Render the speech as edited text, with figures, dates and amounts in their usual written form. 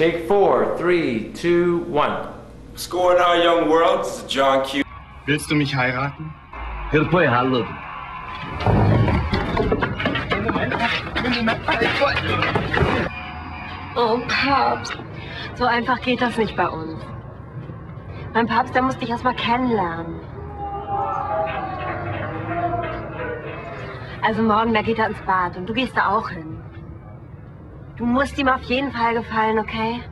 Take 4, 3, 2, 1. What's going on, young world? This is John Q. Willst du mich heiraten? Poi hallo. Oh, Papst. So einfach geht das nicht bei uns. Mein Papst, der muss dich erst mal kennenlernen. Also morgen, da geht er ins Bad und du gehst da auch hin. Du musst ihm auf jeden Fall gefallen, okay?